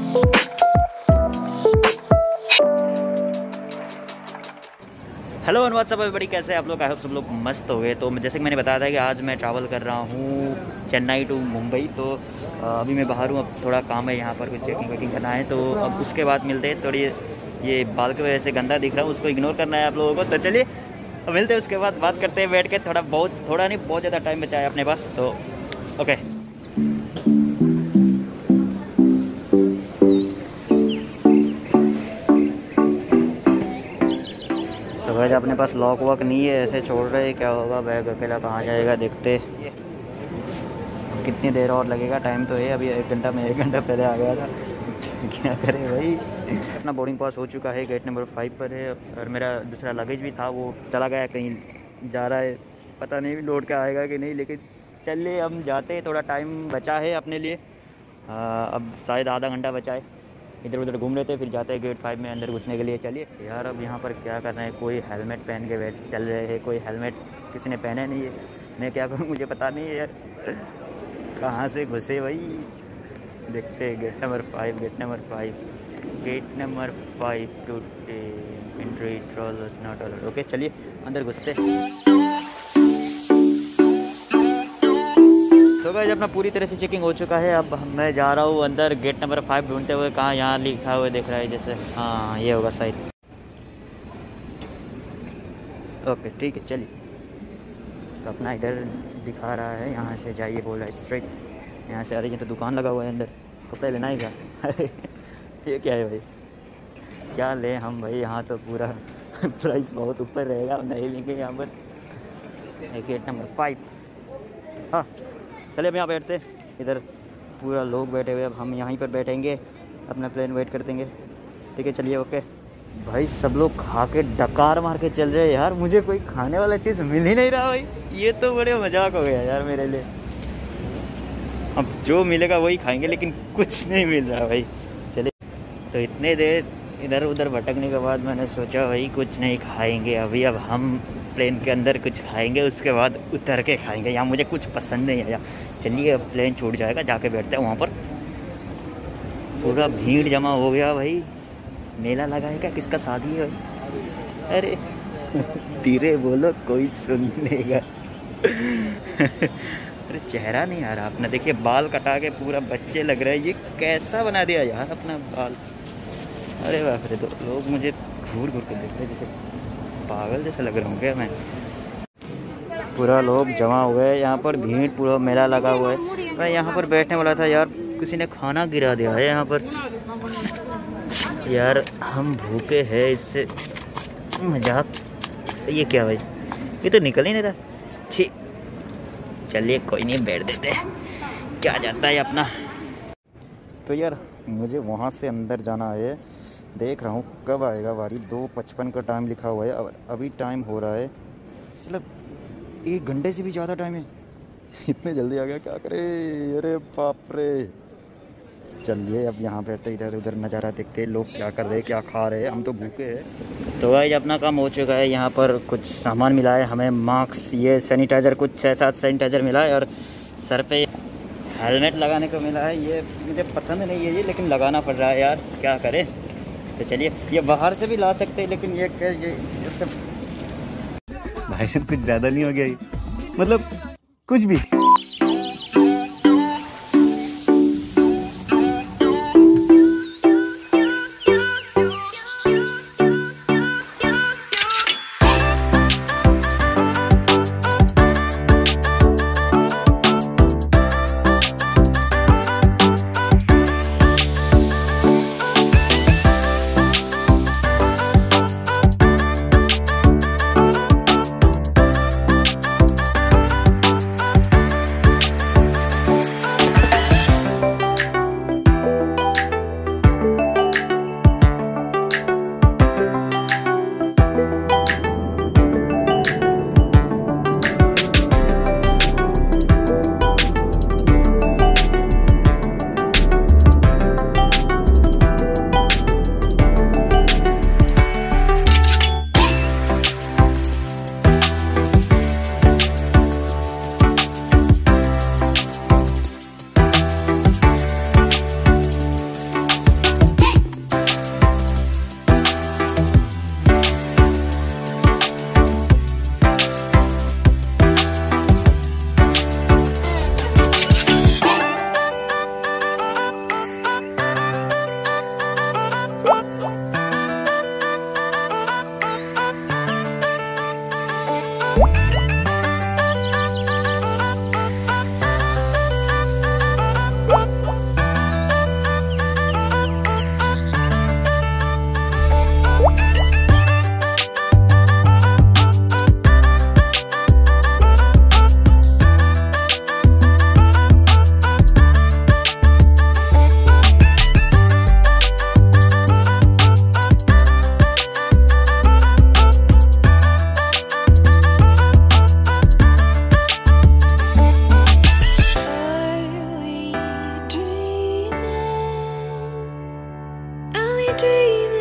Hello and WhatsApp everybody, कैसे आप लोग? आई होप सब लोग मस्त हो गए। तो जैसे कि मैंने बताया था कि आज मैं ट्रैवल कर रहा हूँ चेन्नई टू मुंबई। तो अभी मैं बाहर हूँ, अब थोड़ा काम है यहाँ पर, कुछ चेकिंग वेकिंग करना है। तो अब उसके बाद मिलते हैं। थोड़ी ये बाल की वजह से गंदा दिख रहा है, उसको इग्नोर करना है आप लोगों को। तो चलिए मिलते हैं, उसके बाद बात करते हैं बैठ के। थोड़ा नहीं, बहुत ज़्यादा टाइम बचा है अपने पास, तो ओके। वैसे अपने पास लॉक वॉक नहीं है, ऐसे छोड़ रहे, क्या होगा, बैग अकेला कहाँ जाएगा, देखते कितनी देर और लगेगा। टाइम तो है अभी 1 घंटा, में 1 घंटा पहले आ गया था। क्या करें भाई। अपना बोर्डिंग पास हो चुका है, गेट नंबर 5 पर है। और मेरा दूसरा लगेज भी था, वो चला गया, कहीं जा रहा है, पता नहीं लौट के आएगा कि नहीं। लेकिन चलिए हम जाते हैं, थोड़ा टाइम बचा है अपने लिए। अब शायद आधा घंटा बचा है, इधर उधर घूम लेते, फिर जाते हैं गेट 5 में अंदर घुसने के लिए। चलिए यार, अब यहाँ पर क्या कर रहे हैं, कोई हेलमेट पहन के बैठ चल रहे हैं, कोई हेलमेट किसी ने पहने नहीं है। मैं क्या करूँ, मुझे पता नहीं है यार, कहाँ से घुसे भाई। देखते हैं gate number 5, gate number 5 to entry trollers not allowed. Okay चलिए अंदर घुसते। तो गाइस अपना पूरी तरह से चेकिंग हो चुका है। अब मैं जा रहा हूँ अंदर, गेट नंबर 5 ढूंढते हुए। कहाँ, यहाँ लिखा हुआ दिख रहा है जैसे, हाँ ये होगा शायद। ओके ठीक है चलिए। तो अपना इधर दिखा रहा है, यहाँ से जाइए बोल रहा है स्ट्रेट। यहाँ से आ रही है तो दुकान लगा हुआ है अंदर, कपड़े लेना ही क्या। ये क्या है भाई, क्या लें हम भाई, यहाँ तो पूरा प्राइस बहुत ऊपर रहेगा, नहीं लेंगे यहाँ पर। गेट नंबर 5, हाँ चलिए अब यहाँ बैठते। इधर पूरा लोग बैठे हुए, अब हम यहीं पर बैठेंगे, अपना प्लेन वेट कर देंगे। ठीक है चलिए ओके। भाई सब लोग खा के डकार मार के चल रहे हैं यार, मुझे कोई खाने वाला चीज़ मिल ही नहीं रहा भाई। ये तो बड़े मजाक हो गया यार मेरे लिए। अब जो मिलेगा वही खाएंगे, लेकिन कुछ नहीं मिल रहा भाई। चलिए तो इतने देर इधर उधर भटकने के बाद मैंने सोचा भाई कुछ नहीं खाएंगे अभी, अब हम प्लेन के अंदर कुछ खाएंगे, उसके बाद उतर के खाएंगे। यहाँ मुझे कुछ पसंद नहीं आया। चलिए अब प्लेन छूट जाएगा, जाके बैठते हैं वहाँ पर। पूरा भीड़ जमा हो गया भाई, मेला लगा है क्या, किसका शादी है भाई। अरे धीरे बोलो, कोई सुन लेगा। अरे चेहरा नहीं आ रहा अपना, देखिए बाल कटा के पूरा बच्चे लग रहे हैं। ये कैसा बना दिया यार अपना बाल। अरे बाप रे, तो लोग मुझे घूर घूर के देख रहे, जैसे पागल जैसे लग रहा हूँ क्या मैं। पूरा लोग जमा हो गए यहाँ पर, भीड़, पूरा मेला लगा हुआ है। मैं यहाँ पर बैठने वाला था यार, किसी ने खाना गिरा दिया है यहाँ पर। यार हम भूखे हैं, इससे मजाक। ये क्या भाई, ये तो निकल ही नहीं रहा। छी, चलिए कोई नहीं, बैठ देते, क्या जाता है अपना। तो यार मुझे वहाँ से अंदर जाना है, देख रहा हूँ कब आएगा बारी। 2:55 का टाइम लिखा हुआ है, और अभी टाइम हो रहा है मतलब 1 घंटे से भी ज़्यादा टाइम है। इतने जल्दी आ गया, क्या करे। अरे बाप रे। चलिए अब यहाँ बैठते, इधर उधर नज़ारा देखते, लोग क्या कर रहे हैं, क्या खा रहे हैं, हम तो भूखे हैं। तो भाई अपना काम हो चुका है। यहाँ पर कुछ सामान मिला है हमें, मास्क, ये सैनिटाइज़र, कुछ 6-7 सैनिटाइज़र मिला है, और सर पे हेलमेट लगाने को मिला है। ये मुझे पसंद नहीं है ये, लेकिन लगाना पड़ रहा है यार, क्या करें। तो चलिए, ये बाहर से भी ला सकते हैं, लेकिन ये भाई साहब कुछ ज़्यादा नहीं हो गया ये, मतलब कुछ भी। dreaming.